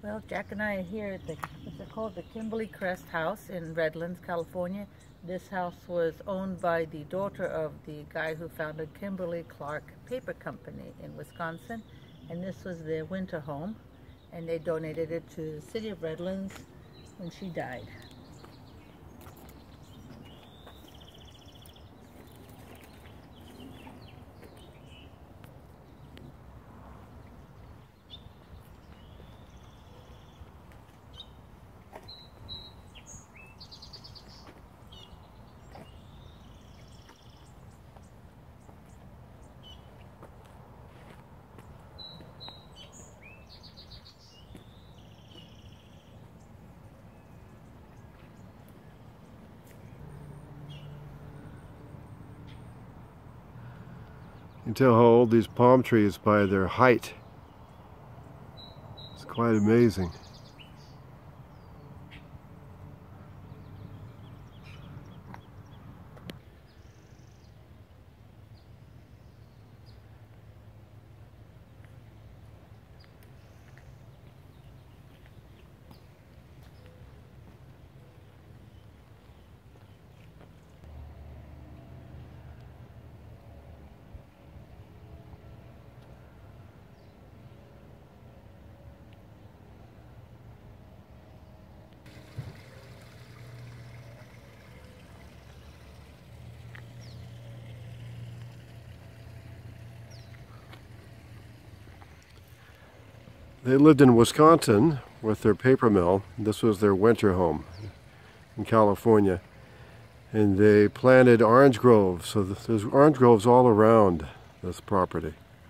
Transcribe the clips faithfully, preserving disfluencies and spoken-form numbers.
Well, Jack and I are here at the, it's called the Kimberly Crest House in Redlands, California. This house was owned by the daughter of the guy who founded Kimberly Clark Paper Company in Wisconsin. And this was their winter home. And they donated it to the city of Redlands when she died. You can tell how old these palm trees by their height. It's quite amazing. They lived in Wisconsin with their paper mill. This was their winter home in California. And they planted orange groves. So there's orange groves all around this property.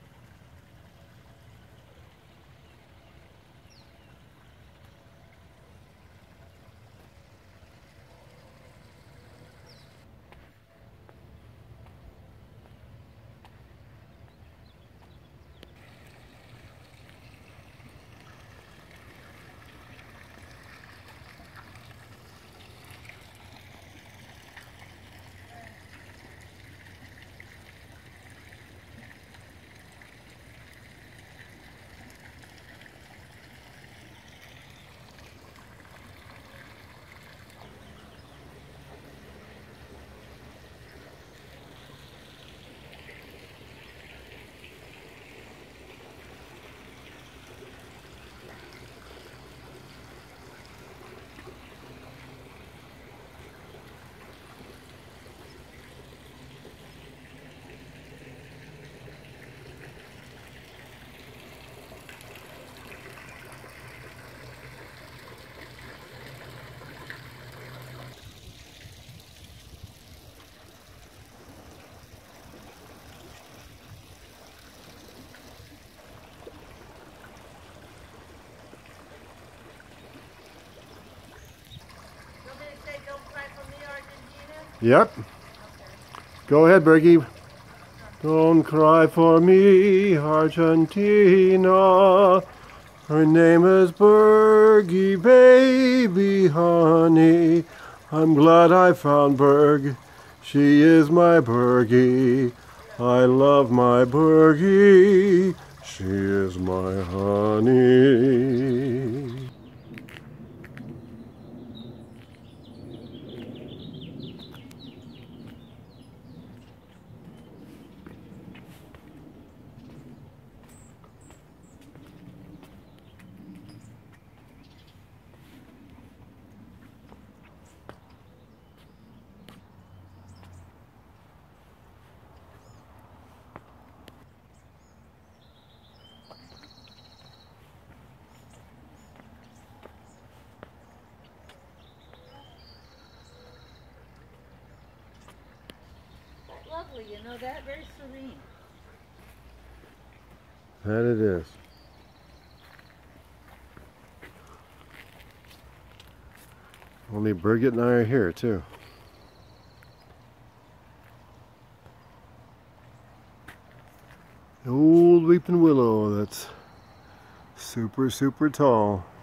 Yep. Okay. Go ahead, Bergie. Don't cry for me, Argentina. Her name is Bergie, baby honey. I'm glad I found Berg. She is my Bergie. I love my Bergie. She is my honey. Lovely, you know that? Very serene. That it is. Only Birgit and I are here too. The old weeping willow that's super, super tall.